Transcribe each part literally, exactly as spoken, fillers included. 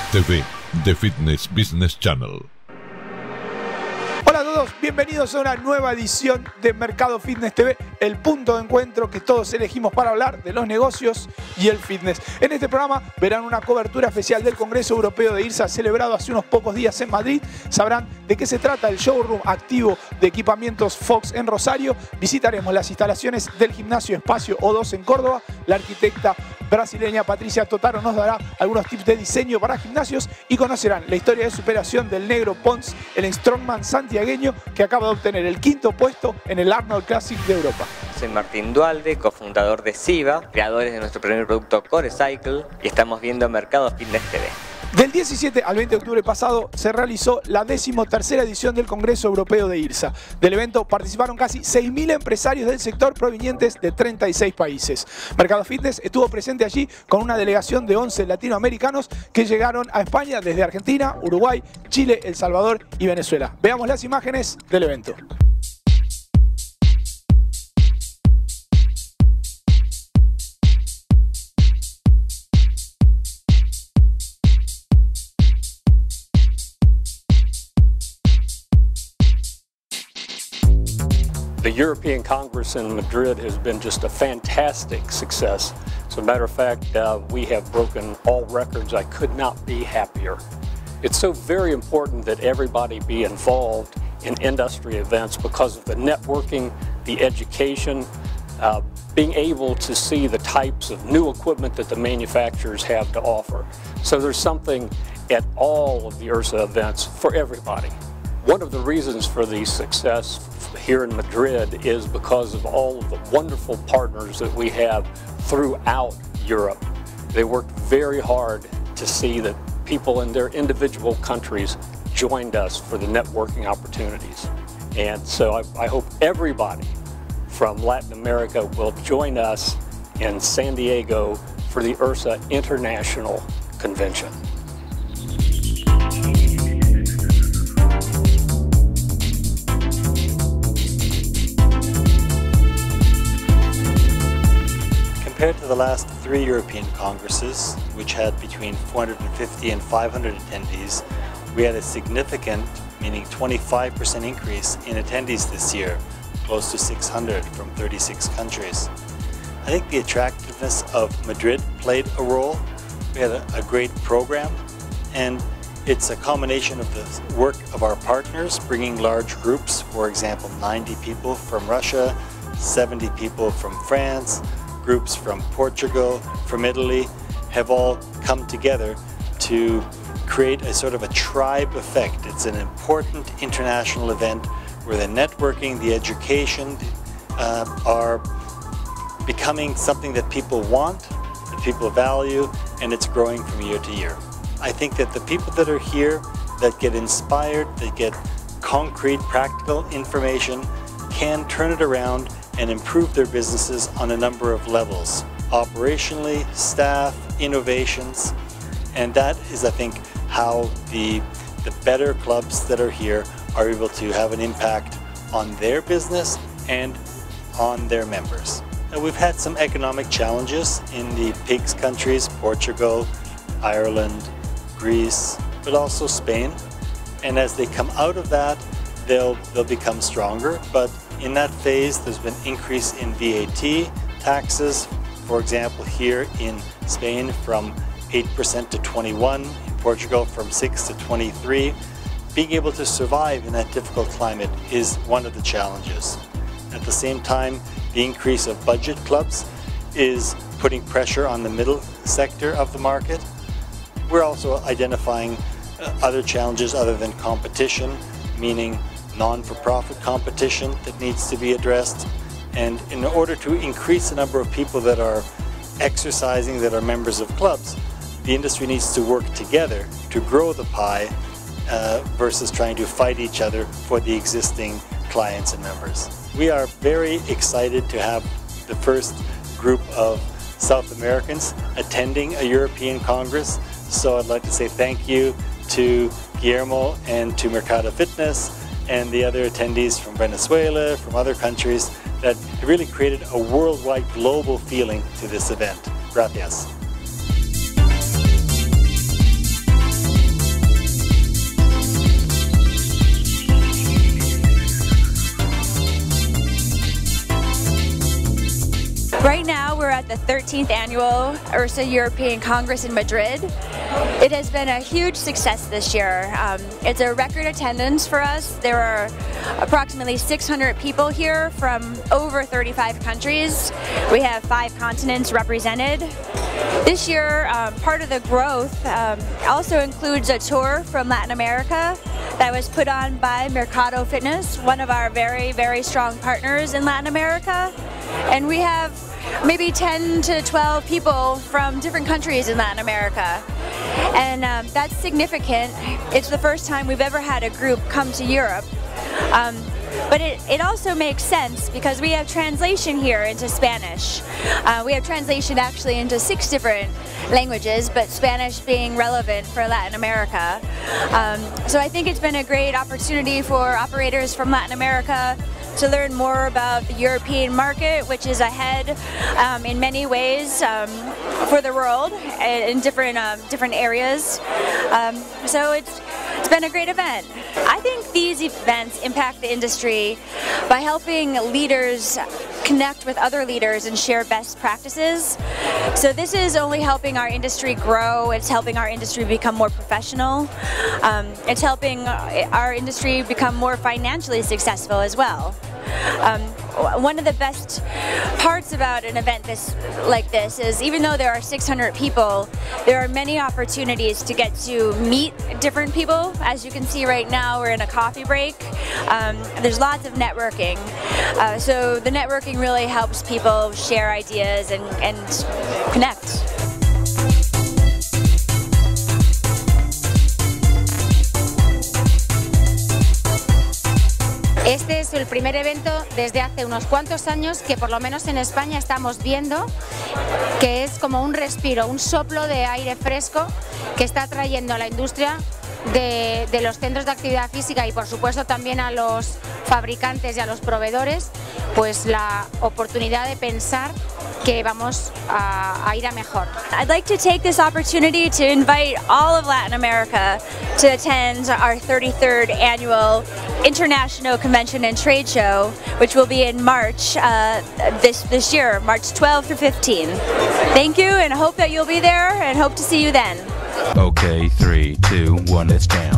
T V, The Fitness Business Channel. Hola a todos, bienvenidos a una nueva edición de Mercado Fitness T V, el punto de encuentro que todos elegimos para hablar de los negocios y el fitness. En este programa verán una cobertura especial del Congreso Europeo de IRSA celebrado hace unos pocos días en Madrid. Sabrán de qué se trata el showroom activo de equipamientos Fox en Rosario. Visitaremos las instalaciones del gimnasio Espacio O dos en Córdoba. La arquitecta brasileña Patricia Totaro nos dará algunos tips de diseño para gimnasios y conocerán la historia de superación del negro Pons, el strongman santiagueño que acaba de obtener el quinto puesto en el Arnold Classic de Europa. Soy Martín Dualde, cofundador de Siva, creadores de nuestro primer producto Core Cycle, y estamos viendo Mercado Fitness T V. Del diecisiete al veinte de octubre pasado se realizó la decimotercera edición del Congreso Europeo de IRSA. Del evento participaron casi seis mil empresarios del sector provenientes de treinta y seis países. Mercado Fitness estuvo presente allí con una delegación de once latinoamericanos que llegaron a España desde Argentina, Uruguay, Chile, El Salvador y Venezuela. Veamos las imágenes del evento. The European Congress in Madrid has been just a fantastic success. As a matter of fact, uh, we have broken all records. I could not be happier. It's so very important that everybody be involved in industry events because of the networking, the education, uh, being able to see the types of new equipment that the manufacturers have to offer. So there's something at all of the IRSA events for everybody. One of the reasons for the success here in Madrid is because of all of the wonderful partners that we have throughout Europe. They worked very hard to see that people in their individual countries joined us for the networking opportunities. And so I, I hope everybody from Latin America will join us in San Diego for the IRSA International Convention. Compared to the last three European Congresses, which had between four hundred fifty and five hundred attendees, we had a significant, meaning twenty-five percent increase in attendees this year, close to six hundred from thirty-six countries. I think the attractiveness of Madrid played a role. We had a, a great program, and it's a combination of the work of our partners, bringing large groups, for example, ninety people from Russia, seventy people from France, groups from Portugal, from Italy, have all come together to create a sort of a tribe effect. It's an important international event where the networking, the education uh, are becoming something that people want, that people value, and it's growing from year to year. I think that the people that are here, that get inspired, that get concrete, practical information, can turn it around and improve their businesses on a number of levels. Operationally, staff, innovations, and that is, I think, how the, the better clubs that are here are able to have an impact on their business and on their members. Now, we've had some economic challenges in the PIGS countries, Portugal, Ireland, Greece, but also Spain. And as they come out of that, they'll, they'll become stronger. But in that phase, there's been increase in V A T taxes, for example, here in Spain from eight percent to twenty-one, in Portugal from six to twenty-three. Being able to survive in that difficult climate is one of the challenges. At the same time, the increase of budget clubs is putting pressure on the middle sector of the market. We're also identifying other challenges other than competition, meaning non-for-profit competition that needs to be addressed. And in order to increase the number of people that are exercising, that are members of clubs, the industry needs to work together to grow the pie uh, versus trying to fight each other for the existing clients and members. We are very excited to have the first group of South Americans attending a European Congress. So I'd like to say thank you to Guillermo and to Mercado Fitness and the other attendees from Venezuela, from other countries, that really created a worldwide global feeling to this event. Gracias. thirteenth Annual U R S A European Congress in Madrid. It has been a huge success this year. Um, it's a record attendance for us. There are approximately six hundred people here from over thirty-five countries. We have five continents represented. This year, um, part of the growth um, also includes a tour from Latin America that was put on by Mercado Fitness, one of our very, very strong partners in Latin America. And we have maybe ten to twelve people from different countries in Latin America. And um, that's significant. It's the first time we've ever had a group come to Europe. Um, But it, it also makes sense because we have translation here into Spanish. Uh, we have translation actually into six different languages, but Spanish being relevant for Latin America. Um, so I think it's been a great opportunity for operators from Latin America to learn more about the European market, which is ahead um, in many ways um, for the world in different um, different areas. Um, so it's it's been a great event. I think these events impact the industry by helping leaders connect with other leaders and share best practices. So this is only helping our industry grow. It's helping our industry become more professional. Um, it's helping our industry become more financially successful as well. Um, one of the best parts about an event this, like this is even though there are six hundred people, there are many opportunities to get to meet different people. As you can see right now, we're in a coffee break. Um, there's lots of networking. Uh, so the networking really helps people share ideas and, and connect. Este es el primer evento desde hace unos cuantos años que por lo menos en España estamos viendo que es como un respiro, un soplo de aire fresco que está trayendo a la industria de, de los centros de actividad física y por supuesto también a los fabricantes y a los proveedores, pues la oportunidad de pensar que vamos a, a ir a mejor. I'd like to take this opportunity to invite all of Latin America to attend our thirty-third annual International Convention and Trade Show, which will be in March uh, this, this year, March twelfth through fifteenth. Thank you and I hope that you'll be there and hope to see you then. Okay, three, two, one, let's jam.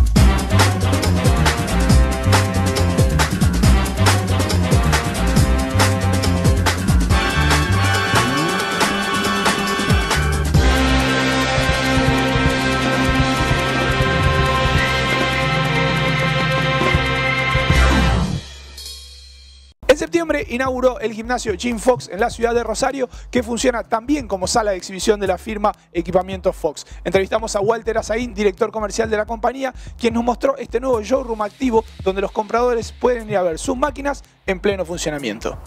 En septiembre inauguró el gimnasio Gym Fox en la ciudad de Rosario, que funciona también como sala de exhibición de la firma Equipamiento Fox. Entrevistamos a Walter Azaín, director comercial de la compañía, quien nos mostró este nuevo showroom activo donde los compradores pueden ir a ver sus máquinas en pleno funcionamiento.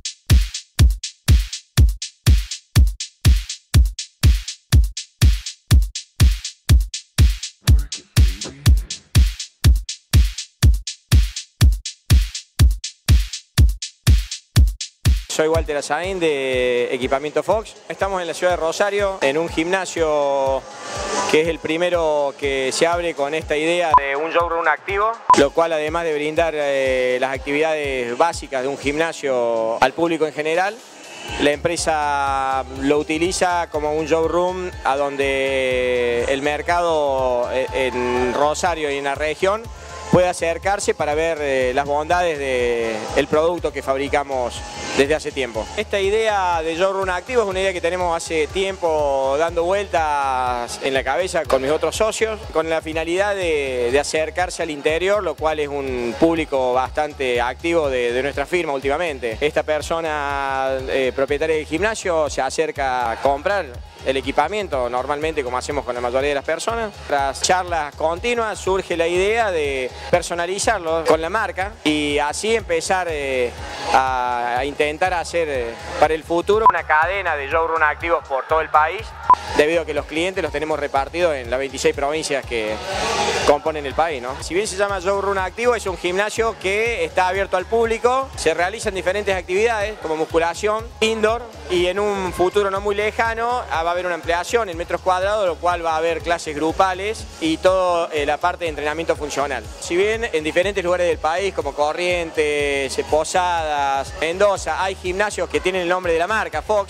Soy Walter Azaín de Equipamiento Fox. Estamos en la ciudad de Rosario en un gimnasio que es el primero que se abre con esta idea de un showroom activo, lo cual además de brindar eh, las actividades básicas de un gimnasio al público en general, la empresa lo utiliza como un showroom a donde el mercado en Rosario y en la región puede acercarse para ver eh, las bondades del producto que fabricamos desde hace tiempo. Esta idea de showroom activo es una idea que tenemos hace tiempo dando vueltas en la cabeza con mis otros socios, con la finalidad de, de acercarse al interior, lo cual es un público bastante activo de, de nuestra firma últimamente. Esta persona eh, propietaria del gimnasio se acerca a comprar el equipamiento, normalmente como hacemos con la mayoría de las personas. Tras charlas continuas surge la idea de personalizarlo con la marca y así empezar eh, a, a intentar hacer eh, para el futuro una cadena de showroom activos por todo el país, debido a que los clientes los tenemos repartidos en las veintiséis provincias que componen el país, ¿no? Si bien se llama showroom activo, es un gimnasio que está abierto al público, se realizan diferentes actividades como musculación, indoor, y en un futuro no muy lejano va a haber una ampliación en metros cuadrados, lo cual va a haber clases grupales y toda eh, la parte de entrenamiento funcional. Si bien en diferentes lugares del país como Corrientes, Posadas, Mendoza, hay gimnasios que tienen el nombre de la marca Fox,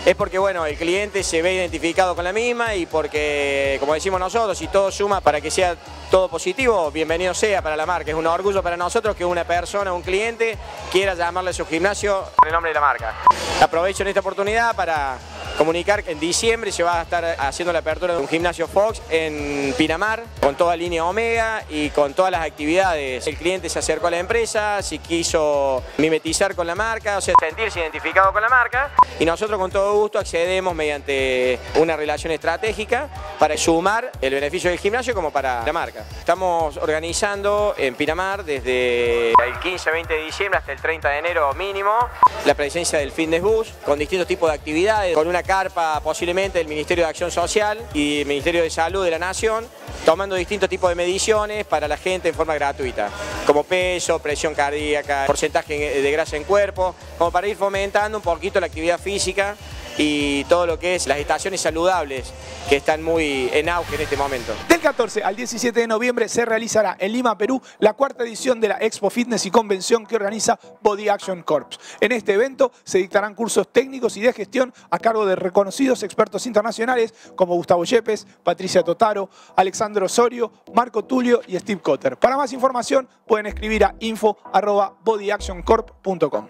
es porque bueno, el cliente se ve identificado con la misma y porque, como decimos nosotros, si todo suma para que sea todo positivo, bienvenido sea para la marca. Es un orgullo para nosotros que una persona, un cliente, quiera llamarle a su gimnasio con el nombre de la marca. Aprovecho en esta oportunidad para comunicar que en diciembre se va a estar haciendo la apertura de un gimnasio Fox en Pinamar, con toda línea Omega y con todas las actividades. El cliente se acercó a la empresa, si quiso mimetizar con la marca, o sea, sentirse identificado con la marca, y nosotros con todo gusto accedemos mediante una relación estratégica para sumar el beneficio del gimnasio como para la marca. Estamos organizando en Pinamar desde el quince a veinte de diciembre hasta el treinta de enero mínimo la presencia del Fitness Bus con distintos tipos de actividades, con una carpa posiblemente del Ministerio de Acción Social y el Ministerio de Salud de la Nación, tomando distintos tipos de mediciones para la gente en forma gratuita, como peso, presión cardíaca, porcentaje de grasa en cuerpo, como para ir fomentando un poquito la actividad física y todo lo que es las estaciones saludables que están muy en auge en este momento. Del catorce al diecisiete de noviembre se realizará en Lima, Perú, la cuarta edición de la Expo Fitness y Convención que organiza Body Action Corp. En este evento se dictarán cursos técnicos y de gestión a cargo de reconocidos expertos internacionales como Gustavo Yepes, Patricia Totaro, Alexandro Osorio, Marco Tulio y Steve Cotter. Para más información pueden escribir a info arroba body action corp punto com.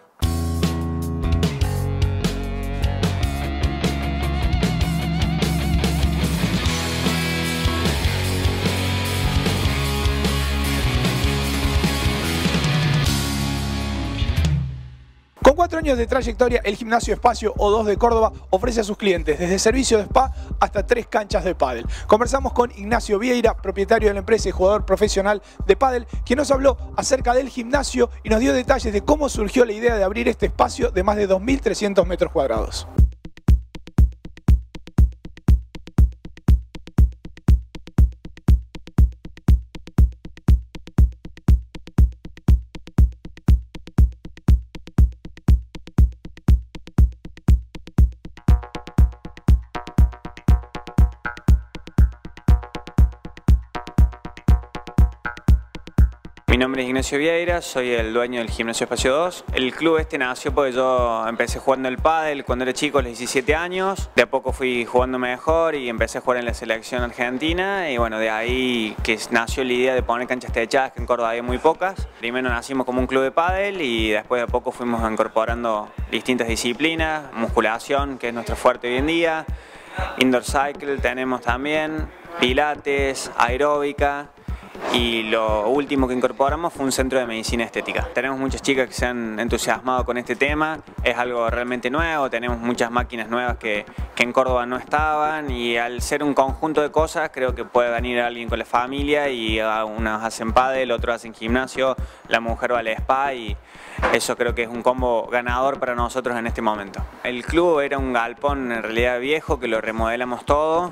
Con cuatro años de trayectoria, el Gimnasio Espacio O dos de Córdoba ofrece a sus clientes desde servicio de spa hasta tres canchas de pádel. Conversamos con Ignacio Vieira, propietario de la empresa y jugador profesional de pádel, quien nos habló acerca del gimnasio y nos dio detalles de cómo surgió la idea de abrir este espacio de más de dos mil trescientos metros cuadrados. Mi nombre es Ignacio Vieira, soy el dueño del Gimnasio Espacio dos. El club este nació porque yo empecé jugando el pádel cuando era chico, a los diecisiete años. De a poco fui jugando mejor y empecé a jugar en la selección argentina. Y bueno, de ahí que nació la idea de poner canchas techadas, que en Córdoba hay muy pocas. Primero nacimos como un club de pádel y después de a poco fuimos incorporando distintas disciplinas. Musculación, que es nuestro fuerte hoy en día. Indoor cycle tenemos también. Pilates, aeróbica. Y lo último que incorporamos fue un centro de medicina estética. Tenemos muchas chicas que se han entusiasmado con este tema, es algo realmente nuevo, tenemos muchas máquinas nuevas que, que en Córdoba no estaban y al ser un conjunto de cosas creo que puede venir alguien con la familia y unos hacen pádel, otros hacen gimnasio, la mujer va al spa y eso creo que es un combo ganador para nosotros en este momento. El club era un galpón en realidad viejo que lo remodelamos todo.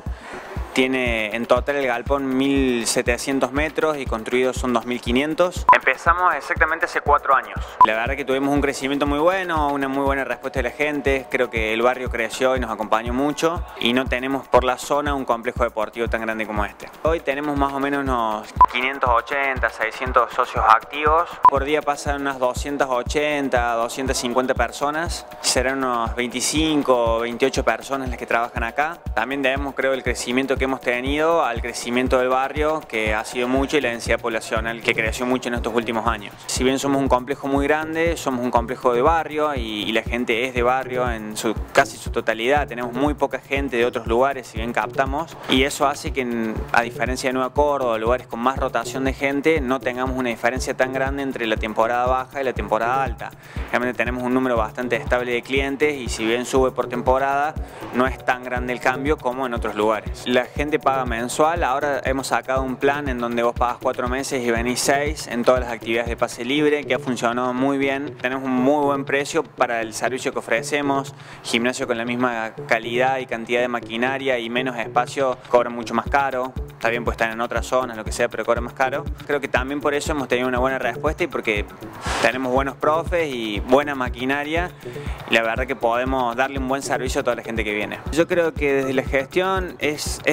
Tiene en total el galpón mil setecientos metros y construidos son dos mil quinientos. Empezamos exactamente hace cuatro años. La verdad que tuvimos un crecimiento muy bueno, una muy buena respuesta de la gente. Creo que el barrio creció y nos acompañó mucho y no tenemos por la zona un complejo deportivo tan grande como este. Hoy tenemos más o menos unos quinientos ochenta, seiscientos socios activos. Por día pasan unas doscientas ochenta, doscientas cincuenta personas. Serán unos veinticinco, veintiocho personas las que trabajan acá. También debemos, creo, el crecimiento que hemos tenido al crecimiento del barrio, que ha sido mucho, y la densidad poblacional que creció mucho en estos últimos años. Si bien somos un complejo muy grande, somos un complejo de barrio y, y la gente es de barrio en su, casi su totalidad. Tenemos muy poca gente de otros lugares, si bien captamos, y eso hace que, en, a diferencia de Nueva Córdoba, lugares con más rotación de gente, no tengamos una diferencia tan grande entre la temporada baja y la temporada alta. Realmente tenemos un número bastante estable de clientes y si bien sube por temporada, no es tan grande el cambio como en otros lugares. La gente paga mensual, ahora hemos sacado un plan en donde vos pagas cuatro meses y venís seis en todas las actividades de pase libre, que ha funcionado muy bien. Tenemos un muy buen precio para el servicio que ofrecemos, gimnasio con la misma calidad y cantidad de maquinaria y menos espacio, cobra mucho más caro. Está bien, pues están en otras zonas, lo que sea, pero cobra más caro. Creo que también por eso hemos tenido una buena respuesta y porque tenemos buenos profes y buena maquinaria y la verdad que podemos darle un buen servicio a toda la gente que viene. Yo creo que desde la gestión es, es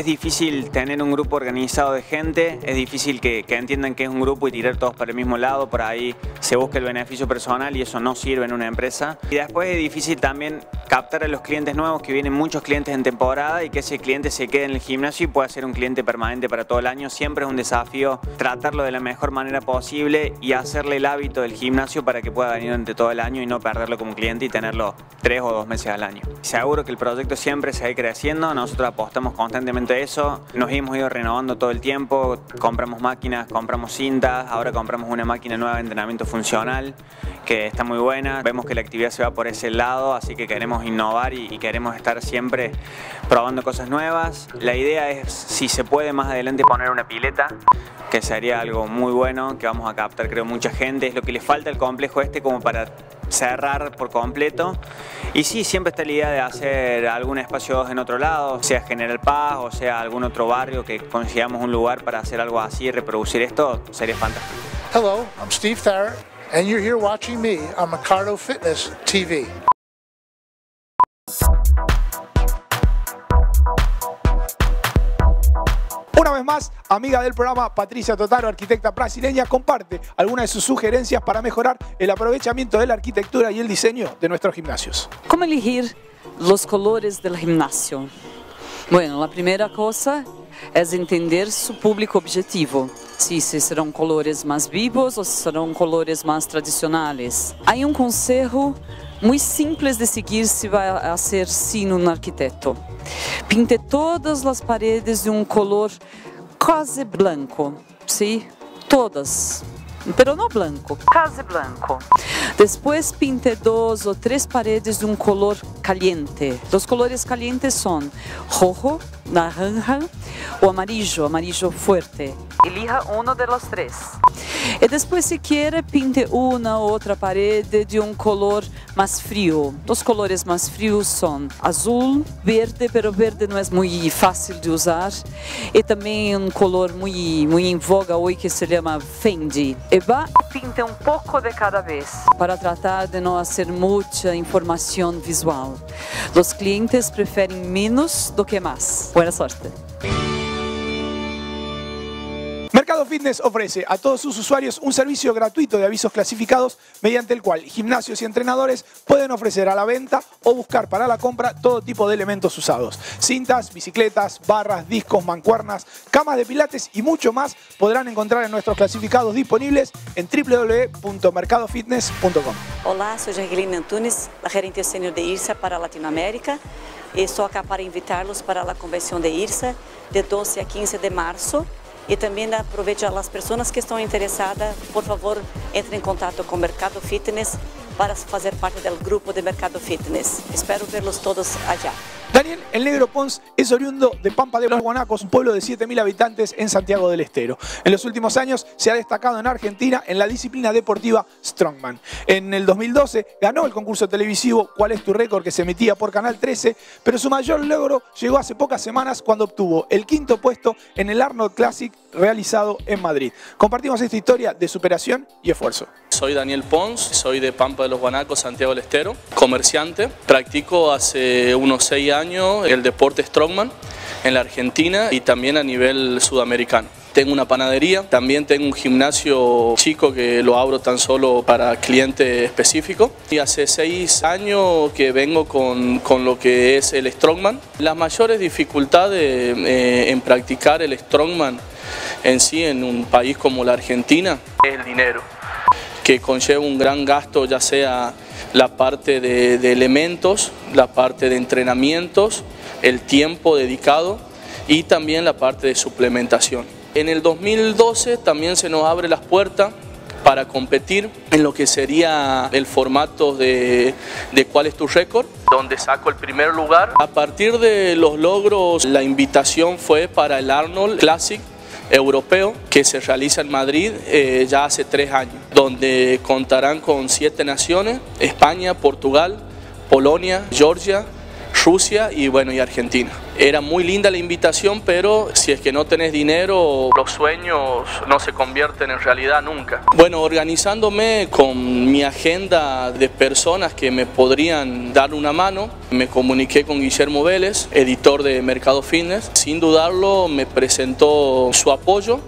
difícil tener un grupo organizado de gente, es difícil que, que entiendan que es un grupo y tirar todos para el mismo lado, por ahí se busca el beneficio personal y eso no sirve en una empresa. Y después es difícil también captar a los clientes nuevos, que vienen muchos clientes en temporada y que ese cliente se quede en el gimnasio y pueda ser un cliente permanente para todo el año. Siempre es un desafío tratarlo de la mejor manera posible y hacerle el hábito del gimnasio para que pueda venir durante todo el año y no perderlo como cliente y tenerlo tres o dos meses al año. Seguro que el proyecto siempre se va a ir creciendo, nosotros apostamos constantemente a eso, nos hemos ido renovando todo el tiempo, compramos máquinas, compramos cintas, ahora compramos una máquina nueva de entrenamiento funcional que está muy buena, vemos que la actividad se va por ese lado, así que queremos innovar y, y queremos estar siempre probando cosas nuevas. La idea es, si se puede más adelante, poner una pileta, que sería algo muy bueno, que vamos a captar creo mucha gente, es lo que le falta al complejo este como para cerrar por completo. Y sí, siempre está la idea de hacer algún espacio en otro lado, sea General Paz o sea algún otro barrio que consigamos un lugar para hacer algo así y reproducir esto, sería fantástico. Hello, I'm Steve Tharrett, and you're here watching me on Mercado Fitness T V. Una vez más, amiga del programa, Patricia Totaro, arquitecta brasileña, comparte algunas de sus sugerencias para mejorar el aprovechamiento de la arquitectura y el diseño de nuestros gimnasios. ¿Cómo elegir los colores del gimnasio? Bueno, la primera cosa es entender su público objetivo. Si serán colores más vivos o si serán colores más tradicionales. Hay un consejo muy simple de seguir si va a ser sin un arquitecto. Pinte todas las paredes de un color casi blanco, ¿sí? Todas, pero no blanco, casi blanco. Después pinte dos o tres paredes de un color caliente. Los colores calientes son rojo, naranja o amarillo, amarillo fuerte. Elija uno de los tres. Y después, si quiere, pinte una u otra pared de un color más frío. Los colores más fríos son azul, verde, pero verde no es muy fácil de usar. Y también un color muy, muy en voga hoy que se llama Fendi. Y va y pinte un poco de cada vez para tratar de no hacer mucha información visual. Los clientes prefieren menos do que más. Buena suerte. Mercado Fitness ofrece a todos sus usuarios un servicio gratuito de avisos clasificados mediante el cual gimnasios y entrenadores pueden ofrecer a la venta o buscar para la compra todo tipo de elementos usados. Cintas, bicicletas, barras, discos, mancuernas, camas de pilates y mucho más podrán encontrar en nuestros clasificados disponibles en w w w punto mercado fitness punto com. Olá, sou Jacqueline Antunes, la gerente sênior de IRSA para Latinoamérica e estou acá para invitarlos para a convenção de IRSA de doce a quince de março. E também aproveito a las pessoas que estão interessadas, por favor, entre em contato com Mercado Fitness para fazer parte del grupo de Mercado Fitness. Espero verlos todos allá. Daniel El Negro Pons es oriundo de Pampa de los Guanacos, un pueblo de siete mil habitantes en Santiago del Estero. En los últimos años se ha destacado en Argentina en la disciplina deportiva Strongman. En el dos mil doce ganó el concurso televisivo ¿Cuál es tu récord?, que se emitía por Canal trece, pero su mayor logro llegó hace pocas semanas cuando obtuvo el quinto puesto en el Arnold Classic realizado en Madrid. Compartimos esta historia de superación y esfuerzo. Soy Daniel Pons, soy de Pampa de los Guanacos, Santiago del Estero, comerciante. Practico hace unos seis años el deporte Strongman en la Argentina y también a nivel sudamericano. Tengo una panadería, también tengo un gimnasio chico que lo abro tan solo para cliente específico. Y hace seis años que vengo con, con lo que es el Strongman. Las mayores dificultades eh, en practicar el Strongman en sí en un país como la Argentina es el dinero, que conlleva un gran gasto, ya sea la parte de, de elementos, la parte de entrenamientos, el tiempo dedicado y también la parte de suplementación. En el dos mil doce también se nos abre las puertas para competir en lo que sería el formato de, de ¿Cuál es tu récord?, donde saco el primer lugar. A partir de los logros, la invitación fue para el Arnold Classic europeo que se realiza en Madrid eh, ya hace tres años, donde contarán con siete naciones: España, Portugal, Polonia, Georgia Rusia y bueno y Argentina. Era muy linda la invitación, pero si es que no tenés dinero, los sueños no se convierten en realidad nunca. Bueno, organizándome con mi agenda de personas que me podrían dar una mano, me comuniqué con Guillermo Vélez, editor de Mercado Fitness. Sin dudarlo, me presentó su apoyo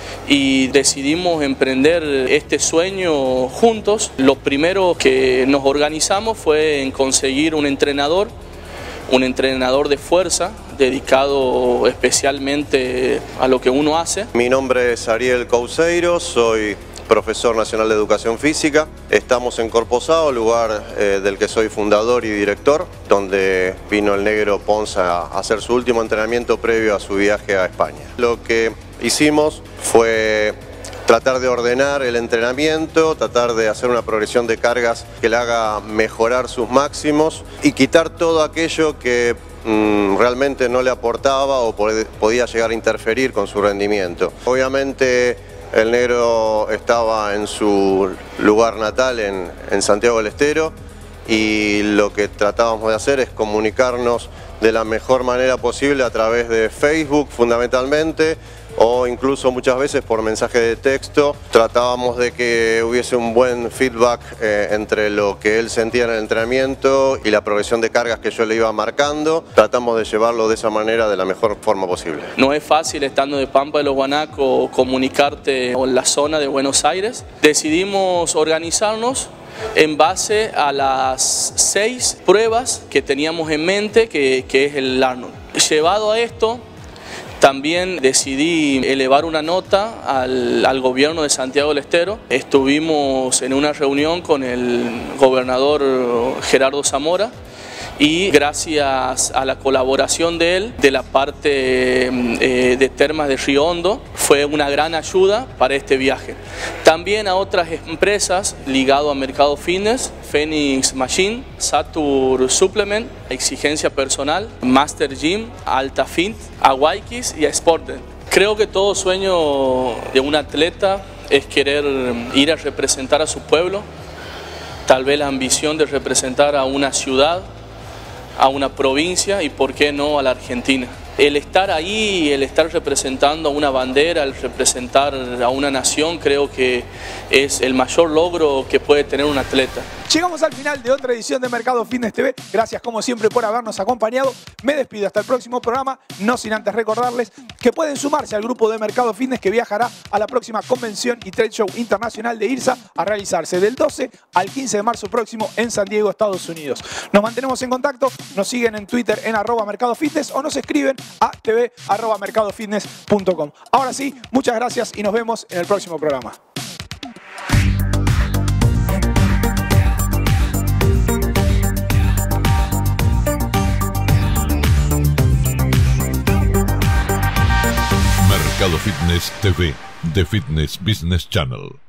y decidimos emprender este sueño juntos. Lo primero que nos organizamos fue en conseguir un entrenador, un entrenador de fuerza dedicado especialmente a lo que uno hace. Mi nombre es Ariel Couseiro, soy profesor nacional de educación física. Estamos en Corposao, lugar eh, del que soy fundador y director, donde vino el negro Pons a hacer su último entrenamiento previo a su viaje a España. Lo que hicimos fue tratar de ordenar el entrenamiento, tratar de hacer una progresión de cargas que le haga mejorar sus máximos y quitar todo aquello que mmm, realmente no le aportaba o podía llegar a interferir con su rendimiento. Obviamente el negro estaba en su lugar natal, en, en Santiago del Estero, y lo que tratábamos de hacer es comunicarnos de la mejor manera posible a través de Facebook fundamentalmente, o incluso muchas veces por mensaje de texto. Tratábamos de que hubiese un buen feedback eh, entre lo que él sentía en el entrenamiento y la progresión de cargas que yo le iba marcando. Tratamos de llevarlo de esa manera, de la mejor forma posible. No es fácil, estando de Pampa de los Guanacos, comunicarte en la zona de Buenos Aires. Decidimos organizarnos en base a las seis pruebas que teníamos en mente, que, que es el Arnold. Llevado a esto, también decidí elevar una nota al, al gobierno de Santiago del Estero. Estuvimos en una reunión con el gobernador Gerardo Zamora y gracias a la colaboración de él, de la parte eh, de Termas de Río Hondo, fue una gran ayuda para este viaje. También a otras empresas ligadas a Mercado Fitness, Phoenix Machine, Satur Supplement, Exigencia Personal, Master Gym, Alta Fit, a Waikis y a Sporten. Creo que todo sueño de un atleta es querer ir a representar a su pueblo, tal vez la ambición de representar a una ciudad, a una provincia y por qué no a la Argentina. El estar ahí, el estar representando a una bandera, el representar a una nación, creo que es el mayor logro que puede tener un atleta. Llegamos al final de otra edición de Mercado Fitness T V. Gracias como siempre por habernos acompañado. Me despido hasta el próximo programa, no sin antes recordarles que pueden sumarse al grupo de Mercado Fitness que viajará a la próxima convención y trade show internacional de IRSA a realizarse del doce al quince de marzo próximo en San Diego, Estados Unidos. Nos mantenemos en contacto, nos siguen en Twitter en arroba Mercado Fitness o nos escriben a tv arroba mercadofitness punto com. Ahora sí, muchas gracias y nos vemos en el próximo programa. Mercado Fitness T V, The Fitness Business Channel.